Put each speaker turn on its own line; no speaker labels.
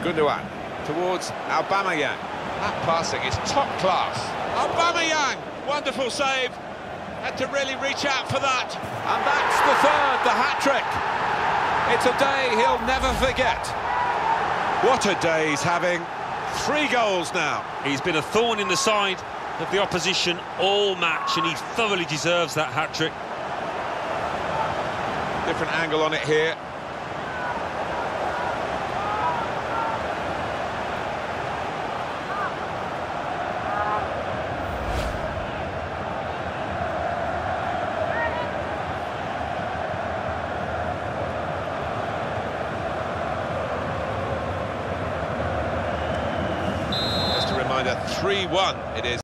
Gundogan towards Aubameyang. That passing is top class. Aubameyang, wonderful save. Had to really reach out for that. And that's the third, the hat-trick. It's a day he'll never forget. What a day he's having. 3 goals now.
He's been a thorn in the side of the opposition all match, and he thoroughly deserves that hat-trick.
Different angle on it here. Just a reminder, 3-1 it is.